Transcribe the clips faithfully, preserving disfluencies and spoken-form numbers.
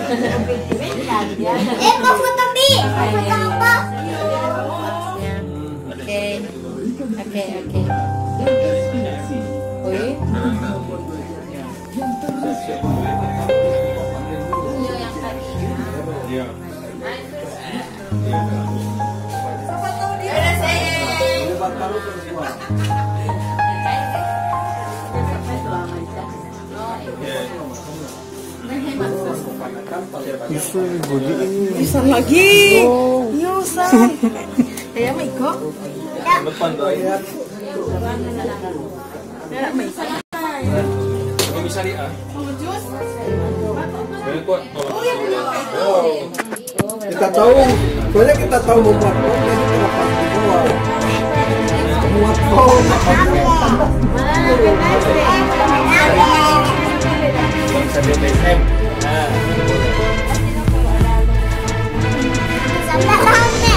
Eh, mau foto Bi? Foto apa? Oke, oke, oke. Oi. Iya. Bisa body ini. Bisa lagi. Iya, San. Ya, Miko. Depan tuh ya. Ya, Miko. Kalau bisa dia. Mau jus? Banyak kok. Oh. Kita tahu, soalnya kita tahu membuat kok, jadi kenapa semua membuat kok. Bangsa B P S M. Nah. Sampai rame.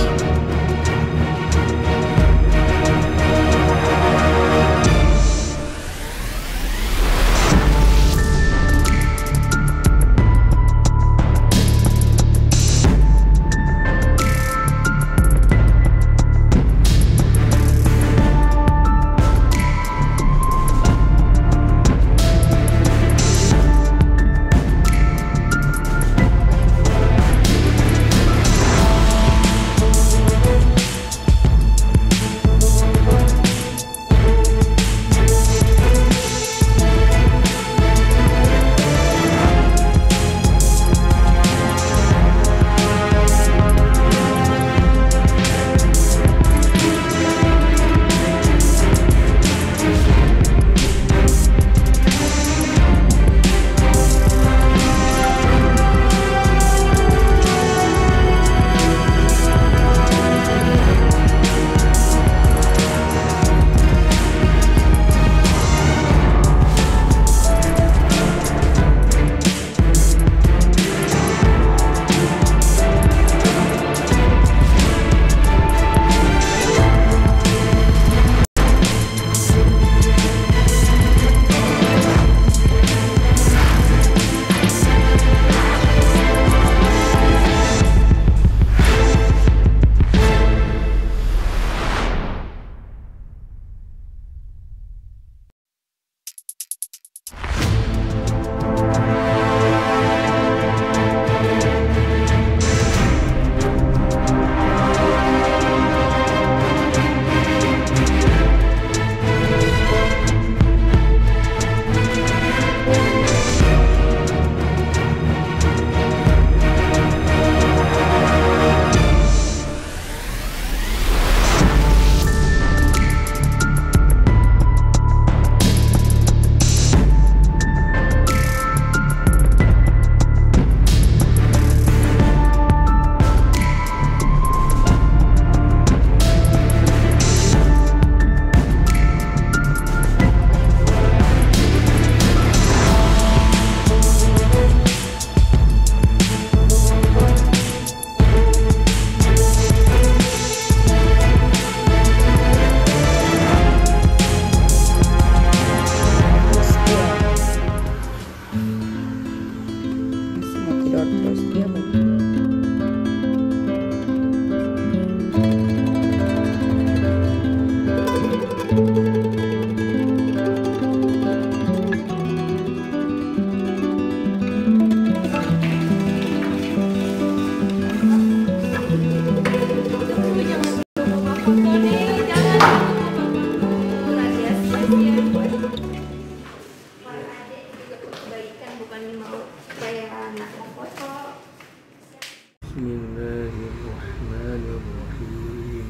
Bismillahirrahmanirrahim.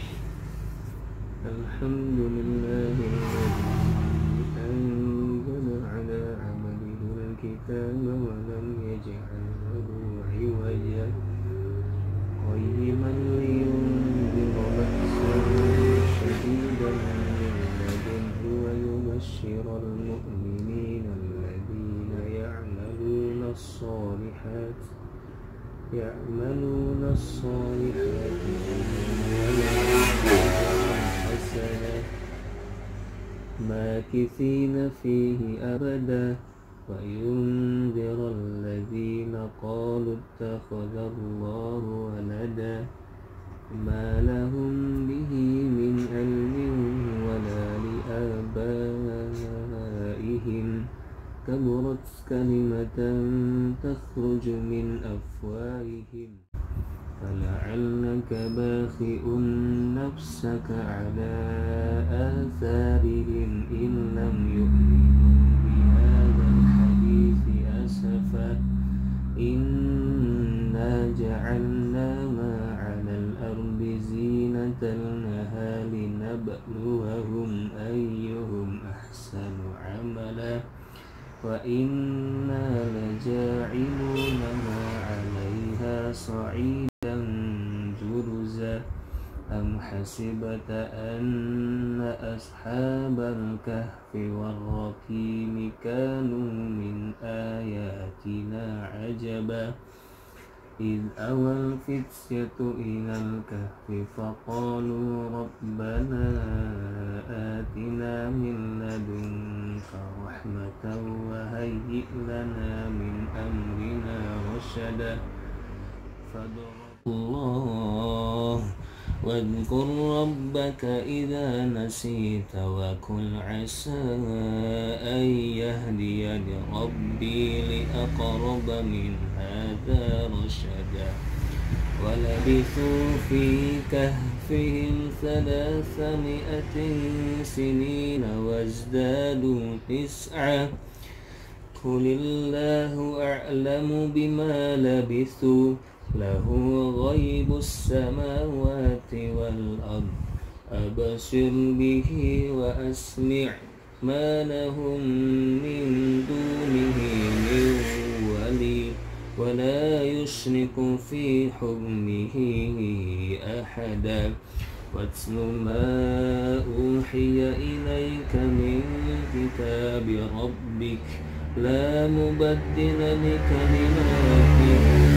Alhamdulillahilladzi anzala ala 'abdihi al-kitaba wa lam yaj'al lahu 'iwajan qayyiman liyunzira ba'san shadidan min ladunhu wa yubashshira al-mu'minina alladhina ya'maluna as-salihati يعملون الصالحات حسنة ماكثين فيه أبدا وينذر الذين اتخذ الله ولدا ما لهم به من علم ولا لآبائهم كبرت كلمة تخرج من أفواههم فلعلك باخئ نفسك على آثارهم إن لم يؤمنوا بهذا الحديث أسفا إنا جعلنا ما على الأرض زينة لها لنبلوهم أيهم أحسن عملا وإنا لجاعلون ما عليها صعيدا جرزا أم حسبت أن أصحاب الكهف والرقيم كانوا من آياتنا عجبا إذ أوى الفتية إلى الكهف فقالوا ربنا آتنا من لدنك رحمة وهيئ لنا من أمرنا رشدا فضرب الله واذكر ربك إذا نسيت وقل عسى أن يهديني ربي لأقرب من هذا رشدا ولبثوا في كهفهم ثلاثمائة سنين وازدادوا تسعا قل الله أعلم بما لبثوا له غيب السماوات والأرض أبصر به وأسمع ما لهم من دونه من ولي ولا يشرك في حكمه أحدا واتل ما أوحي إليك من كتاب ربك لا مبدل لكلماته